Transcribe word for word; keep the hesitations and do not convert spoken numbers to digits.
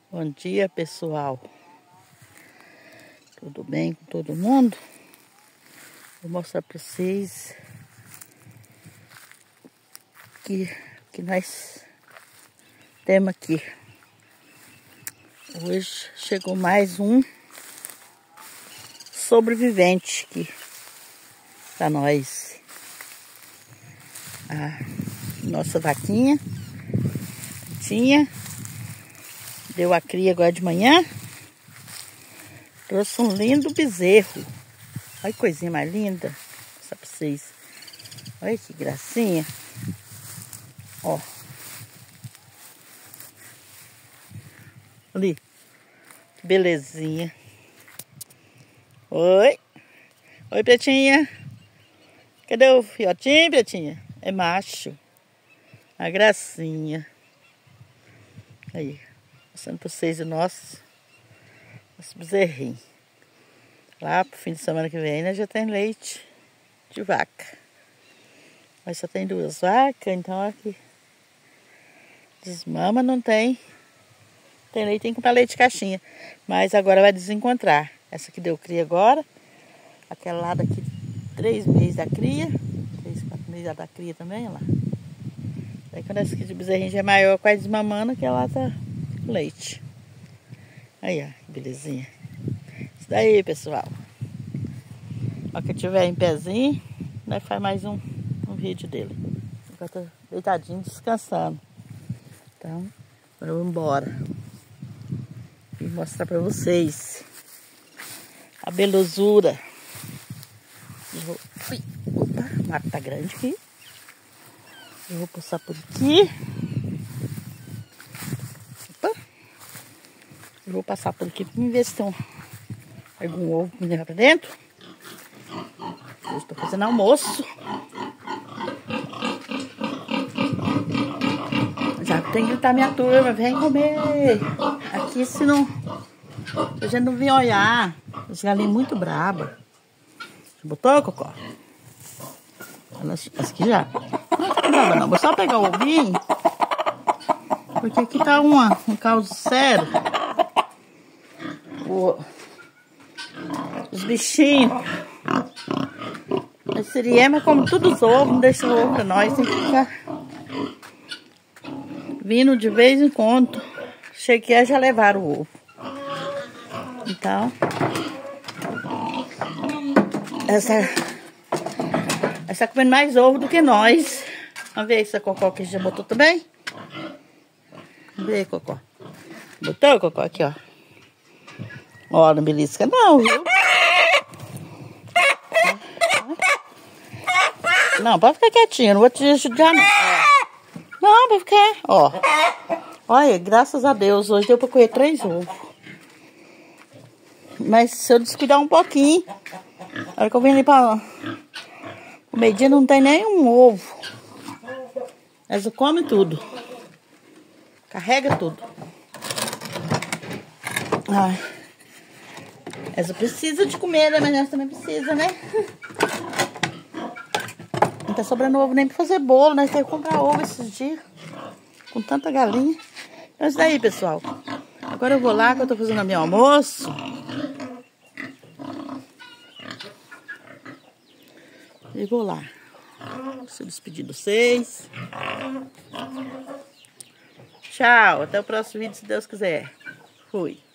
Bom dia, pessoal. Tudo bem com todo mundo? Vou mostrar para vocês que que nós temos aqui. Hoje chegou mais um sobrevivente aqui para nós. A nossa vaquinha tinha deu a cria agora de manhã. Trouxe um lindo bezerro. Olha que coisinha mais linda. Vou mostrar pra vocês. Olha que gracinha. Ó. Ali. Que belezinha. Oi. Oi, Pretinha. Cadê o fiotinho, Pretinha? É macho. A gracinha. Aí. Mostrando pra vocês o nosso, nosso bezerrinho. Lá pro fim de semana que vem, né, já tem leite de vaca. Mas só tem duas vacas, então aqui desmama, não tem. Tem leite, tem que comprar leite de caixinha. Mas agora vai desencontrar. Essa aqui deu cria agora. Aquela lá daqui, três meses da cria. Três, quatro meses da cria também, olha lá. Daí quando essa aqui de bezerrinho já é maior, quase desmamando, aquela lá tá leite. Aí, ó, que belezinha. Isso daí, pessoal. Ó, que tiver em pezinho, nós faz mais um, um vídeo dele. Agora tá deitadinho, descansando. Então, agora eu vou embora. E mostrar pra vocês a belezura. Eu vou... Ui, opa, o mato tá grande aqui. Eu vou passar por aqui. Eu vou passar por aqui para ver se tem algum ovo para me levar para dentro. Eu estou fazendo almoço. Já tem que gritar minha turma, vem comer. Aqui se não... A gente não vem olhar. As galinhas muito braba. Você botou, Cocó? Elas aqui já. Não tá brava não, vou só pegar o ovinho. Porque aqui tá uma, um caos sério. O, os bichinhos, a siriema come todos os ovos, não deixa o ovo pra nós, tem que ficar vindo de vez em quando. Cheguei, já levaram o ovo. Então, essa essa tá comendo mais ovo do que nós. Vamos ver se a Cocó aqui já botou também. Vamos ver, Cocó. Botou, Cocó, aqui, ó. Ó, não belisca não, viu? Não, pode ficar quietinho, não vou te ajudar não. Não, pode ficar, ó. Olha, graças a Deus, hoje deu pra comer três ovos. Mas se eu descuidar um pouquinho, na hora que eu venho ali pra... O meio-dia não tem nenhum ovo. Mas eu come tudo. Carrega tudo. Ai. Essa precisa de comida, mas essa também precisa, né? Não tá sobrando ovo nem pra fazer bolo, nós temos que comprar ovo esses dias. Com tanta galinha. Então é isso daí, pessoal. Agora eu vou lá, que eu tô fazendo meu almoço. E vou lá. Se despedir de vocês. Tchau, até o próximo vídeo, se Deus quiser. Fui.